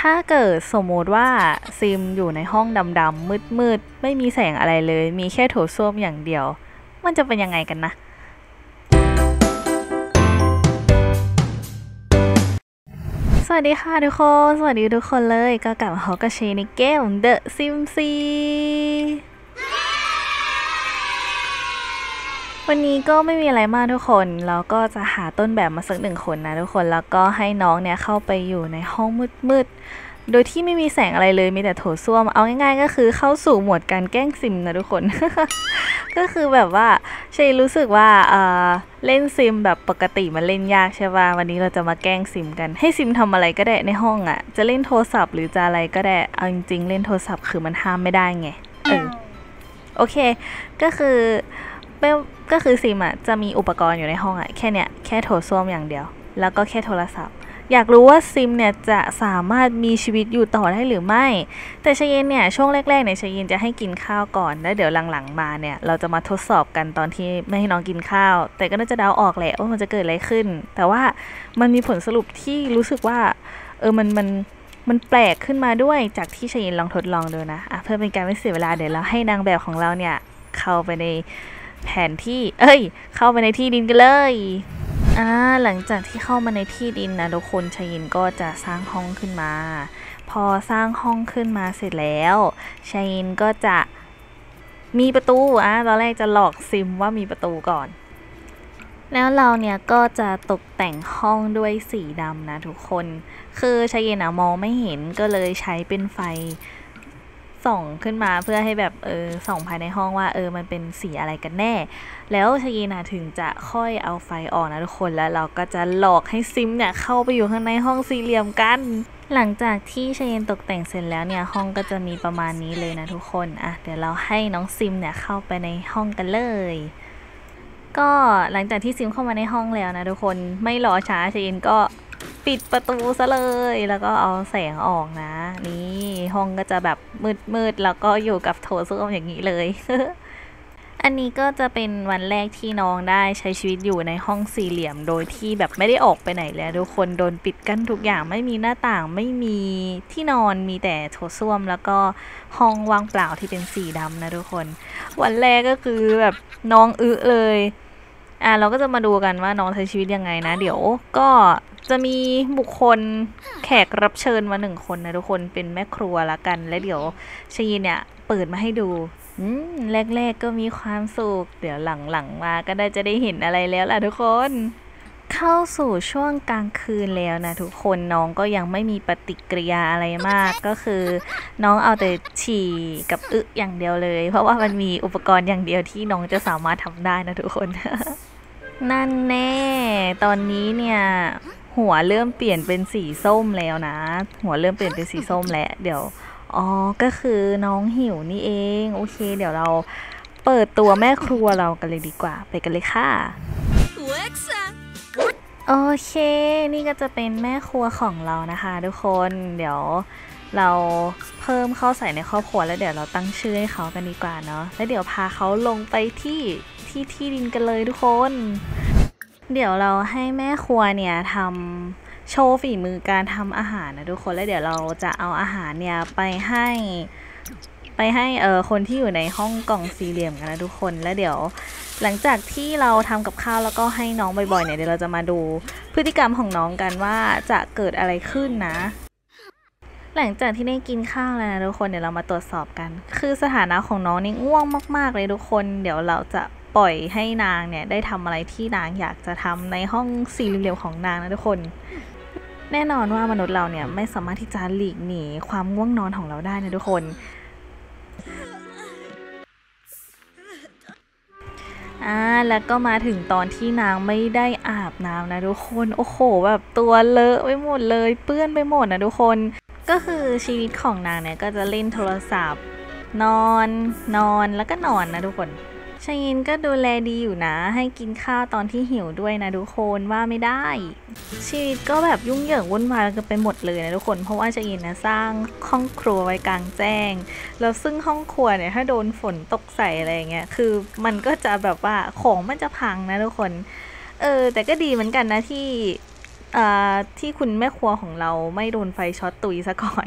ถ้าเกิดสมมติว่าซิมอยู่ในห้องดำๆมืดๆไม่มีแสงอะไรเลยมีแค่โถส้วมอย่างเดียวมันจะเป็นยังไงกันนะสวัสดีค่ะทุกคนสวัสดีทุกคนเลยก็กลับมาพบกับเชนในเกม The Sims วันนี้ก็ไม่มีอะไรมากทุกคนเราก็จะหาต้นแบบมาสักหนึ่งคนนะทุกคนแล้วก็ให้น้องเนี่ยเข้าไปอยู่ในห้องมืดๆโดยที่ไม่มีแสงอะไรเลยมีแต่โถส้วมเอาง่ายๆก็คือเข้าสู่โหมดการแกล้งซิมนะทุกคน ก็คือแบบว่าเชยรู้สึกว่าเล่นซิมแบบปกติมันเล่นยากใช่ป่ะวันนี้เราจะมาแกล้งซิมกันให้ซิมทำอะไรก็ได้ในห้องอ่ะจะเล่นโทรศัพท์หรือจะอะไรก็ได้เอาจริงๆเล่นโทรศัพท์คือมันห้ามไม่ได้ไงโอเคก็คือซิมอ่ะจะมีอุปกรณ์อยู่ในห้องอ่ะแค่เนี้ยแค่โถส้วมอย่างเดียวแล้วก็แค่โทรศัพท์อยากรู้ว่าซิมเนี่ยจะสามารถมีชีวิตอยู่ต่อได้หรือไม่แต่ชเยนเนี่ยช่วงแรกๆเนี่ยชเยนจะให้กินข้าวก่อนแล้วเดี๋ยวหลังๆมาเนี่ยเราจะมาทดสอบกันตอนที่ไม่ให้น้องกินข้าวแต่ก็น่าจะเดาออกแหละว่ามันจะเกิดอะไรขึ้นแต่ว่ามันมีผลสรุปที่รู้สึกว่ามันแปลกขึ้นมาด้วยจากที่ชเยนลองทดลองดูนะเพื่อเป็นการไม่เสียเวลาเดี๋ยวเราให้นางแบบของเราเนี่ยเข้าไปในแผนที่เข้าไปในที่ดินกันเลยหลังจากที่เข้ามาในที่ดินนะทุกคนชยินก็จะสร้างห้องขึ้นมาพอสร้างห้องขึ้นมาเสร็จแล้วชยินก็จะมีประตูตอนแรกจะหลอกซิมว่ามีประตูก่อนแล้วเราเนี่ยก็จะตกแต่งห้องด้วยสีดำนะทุกคนคือชยินมองไม่เห็นก็เลยใช้เป็นไฟส่องขึ้นมาเพื่อให้แบบส่องภายในห้องว่ามันเป็นสีอะไรกันแน่แล้วชยีนถึงจะค่อยเอาไฟออกนะทุกคนแล้วเราก็จะหลอกให้ซิมเนี่ยเข้าไปอยู่ข้างในห้องสี่เหลี่ยมกันหลังจากที่ชยีนตกแต่งเสร็จแล้วเนี่ยห้องก็จะมีประมาณนี้เลยนะทุกคนเดี๋ยวเราให้น้องซิมเนี่ยเข้าไปในห้องกันเลยก็หลังจากที่ซิมเข้ามาในห้องแล้วนะทุกคนไม่รอช้าชยีนก็ปิดประตูซะเลยแล้วก็เอาแสงออกนะนี่ห้องก็จะแบบมืดแล้วก็อยู่กับโถส้วมอย่างนี้เลย อันนี้ก็จะเป็นวันแรกที่น้องได้ใช้ชีวิตอยู่ในห้องสี่เหลี่ยมโดยที่แบบไม่ได้ออกไปไหนเลยทุกคนโดนปิดกั้นทุกอย่างไม่มีหน้าต่างไม่มีที่นอนมีแต่โถส้วมแล้วก็ห้องว่างเปล่าที่เป็นสีดำนะทุกคนวันแรกก็คือแบบน้องเลยเราก็จะมาดูกันว่าน้องใช้ชีวิตยังไงนะเดี๋ยวก็จะมีบุคคลแขกรับเชิญมา1 คนนะทุกคนเป็นแม่ครัวละกันและเดี๋ยวชีเนี่ยเปิดมาให้ดูแรกๆก็มีความสุขเดี๋ยวหลังๆมาก็จะได้เห็นอะไรแล้วล่ะทุกคนเข้าสู่ช่วงกลางคืนแล้วนะทุกคนน้องก็ยังไม่มีปฏิกิริยาอะไรมากก็คือน้องเอาแต่ฉี่กับอย่างเดียวเลยเพราะว่ามันมีอุปกรณ์อย่างเดียวที่น้องจะสามารถทำได้นะทุกคน นั่นแน่ตอนนี้เนี่ยหัวเริ่มเปลี่ยนเป็นสีส้มแล้วนะหัวเริ่มเปลี่ยนเป็นสีส้มแล้วเดี๋ยวก็คือน้องหิวนี่เองโอเคเดี๋ยวเราเปิดตัวแม่ครัวเรากันเลยดีกว่าไปกันเลยค่ะโอเคนี่ก็จะเป็นแม่ครัวของเรานะคะทุกคนเดี๋ยวเราเพิ่มเข้าใส่ในครอบครัวแล้วเดี๋ยวเราตั้งชื่อให้เขากันดีกว่าเนาะแล้วเดี๋ยวพาเขาลงไปที่ดินกันเลยทุกคนเดี๋ยวเราให้แม่ครัวเนี่ยทำโชว์ฝีมือการทำอาหารนะทุกคนแล้วเดี๋ยวเราจะเอาอาหารเนี่ยไปให้คนที่อยู่ในห้องกล่องสี่เหลี่ยมกันนะทุกคนแล้วเดี๋ยวหลังจากที่เราทำกับข้าวแล้วก็ให้น้องบ่อยๆเนี่ยเดี๋ยวเราจะมาดูพฤติกรรมของน้องกันว่าจะเกิดอะไรขึ้นนะหลังจากที่ได้กินข้าวแล้วนะทุกคนเดี๋ยวเรามาตรวจสอบกันคือสถานะของน้องนี่ง่วงมากๆเลยทุกคนเดี๋ยวเราจะปล่อยให้นางเนี่ยได้ทำอะไรที่นางอยากจะทำในห้องสี่เหลี่ยมของนางนะทุกคนแน่นอนว่ามนุษย์เราเนี่ยไม่สามารถที่จะหลีกหนีความง่วงนอนของเราได้นะทุกคนแล้วก็มาถึงตอนที่นางไม่ได้อาบน้ำนะทุกคนโอ้โหแบบตัวเลอะไปหมดเลยเปื้อนไปหมดนะทุกคนก็คือชีวิตของนางเนี่ยก็จะเล่นโทรศัพท์นอนแล้วก็นอนนะทุกคนชายินก็ดูแลดีอยู่นะให้กินข้าวตอนที่หิวด้วยนะทุกคนว่าไม่ได้ชีวิตก็แบบยุ่งเหยิงวุ่นวายกันไปหมดเลยนะทุกคนเพราะว่าชายินนะสร้างห้องครัวไว้กลางแจ้งแล้วซึ่งห้องครัวเนี่ยถ้าโดนฝนตกใส่อะไรเงี้ยคือมันก็จะแบบว่าของมันจะพังนะทุกคนแต่ก็ดีเหมือนกันนะที่ที่คุณแม่ครัวของเราไม่โดนไฟช็อตตุยซะก่อน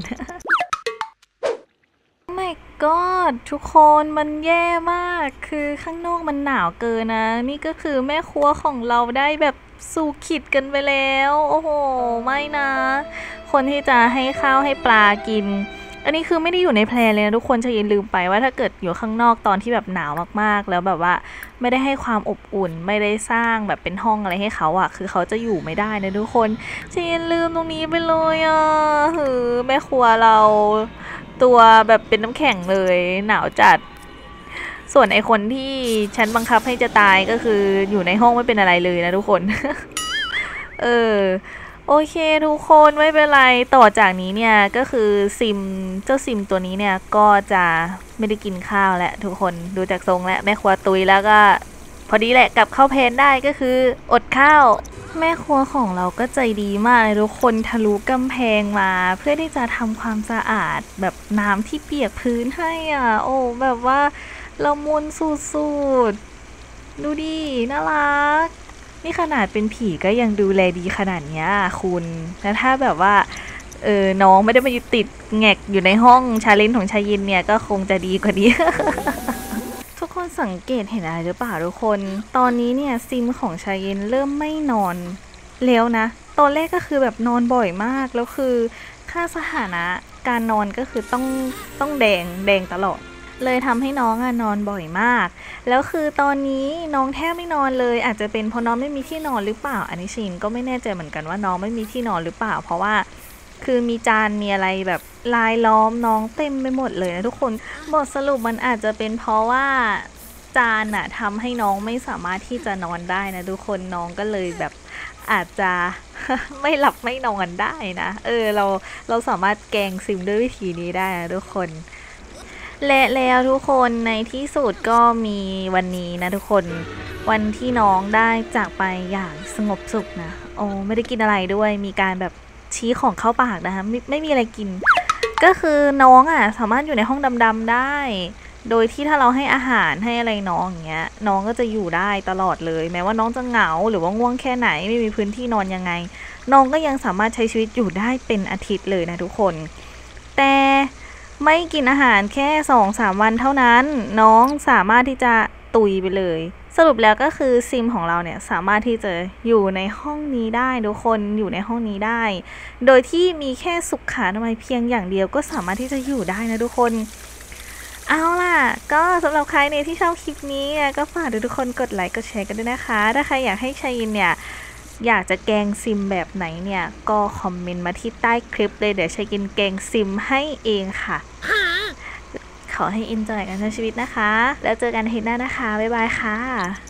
My God ทุกคนมันแย่มากคือข้างนอกมันหนาวเกินนะนี่ก็คือแม่ครัวของเราได้แบบสู่ขิดกันไปแล้วโอ้โหไม่นะคนที่จะให้ข้าวให้ปลากินอันนี้คือไม่ได้อยู่ในแพลนเลยนะทุกคนจะอย่าลืมไปว่าถ้าเกิดอยู่ข้างนอกตอนที่แบบหนาวมากๆแล้วแบบว่าไม่ได้ให้ความอบอุ่นไม่ได้สร้างแบบเป็นห้องอะไรให้เขาอ่ะคือเขาจะอยู่ไม่ได้นะทุกคนจะอย่าลืมตรงนี้ไปเลยอ่ะแม่ครัวเราตัวแบบเป็นน้ำแข็งเลยหนาวจัดส่วนไอคนที่ฉันบังคับให้จะตายก็คืออยู่ในห้องไม่เป็นอะไรเลยนะทุกคน เออโอเคทุกคนไม่เป็นไรต่อจากนี้เนี่ยก็คือเจ้าซิมตัวนี้เนี่ยก็จะไม่ได้กินข้าวแล้วทุกคนดูจากทรงแล้วแม่ครัวตุยแล้วก็พอดีแหละกลับเข้าเพนได้ก็คืออดข้าวแม่ครัวของเราก็ใจดีมากเลยทุกคนทะลุกำแพงมาเพื่อที่จะทำความสะอาดแบบน้ำที่เปียกพื้นให้อ่ะโอ้แบบว่าละมุนสุดๆดูดิน่ารัก นี่ขนาดเป็นผีก็ยังดูแลดีขนาดนี้คุณแล้วถ้าแบบว่าน้องไม่ได้มาอยู่ติดแงกอยู่ในห้องชาเลนจ์ของชายินเนี่ยก็คงจะดีกว่านี้ ทุกคนสังเกตเห็นอะไรหรือเปล่าทุกคนตอนนี้เนี่ยซิมของชายินเริ่มไม่นอนแล้วนะตอนแรกก็คือแบบนอนบ่อยมากแล้วคือค่าสถานะการนอนก็คือต้องแดงตลอดเลยทำให้น้องนอนบ่อยมากแล้วคือตอนนี้น้องแทบไม่นอนเลยอาจจะเป็นเพราะน้องไม่มีที่นอนหรือเปล่าอันนี้ชินก็ไม่แน่ใจเหมือนกันว่าน้องไม่มีที่นอนหรือเปล่าเพราะว่าคือมีจานมีอะไรแบบลายล้อมน้องเต็มไปหมดเลยนะทุกคนบทสรุปมันอาจจะเป็นเพราะว่าจานอะทำให้น้องไม่สามารถที่จะนอนได้นะทุกคนน้องก็เลยแบบอาจจะ ไม่หลับไม่นอนได้นะเราสามารถแกงซิมด้วยวิธีนี้ได้นะทุกคนและแล้วทุกคนในที่สุดก็มีวันนี้นะทุกคนวันที่น้องได้จากไปอย่างสงบสุขนะโอ้ไม่ได้กินอะไรด้วยมีการแบบชี้ของเข้าปากนะคะไม่มีอะไรกินก็คือน้องสามารถอยู่ในห้องดำๆได้โดยที่ถ้าเราให้อาหารให้อะไรน้องอย่างเงี้ยน้องก็จะอยู่ได้ตลอดเลยแม้ว่าน้องจะเหงาหรือว่าง่วงแค่ไหนไม่มีพื้นที่นอนยังไงน้องก็ยังสามารถใช้ชีวิตอยู่ได้เป็นอาทิตย์เลยนะทุกคนแต่ไม่กินอาหารแค่ 2-3 วันเท่านั้นน้องสามารถที่จะตุยไปเลยสรุปแล้วก็คือซิมของเราเนี่ยสามารถที่จะอยู่ในห้องนี้ได้ทุกคนอยู่ในห้องนี้ได้โดยที่มีแค่สุขอนามัยเพียงอย่างเดียวก็สามารถที่จะอยู่ได้นะทุกคนเอาล่ะก็สำหรับใครเนี่ยที่ชอบคลิปนี้ก็ฝากทุกคนกดไลค์กดแชร์กันด้วยนะคะถ้าใครอยากให้ชายินเนี่ยอยากจะแกงซิมแบบไหนเนี่ยก็คอมเมนต์มาที่ใต้คลิปเลยเดี๋ยวชายินแกงซิมให้เองค่ะขอให้ enjoy กันทั้งชีวิตนะคะแล้วเจอกันอาทิตย์หน้านะคะบ๊ายบายค่ะ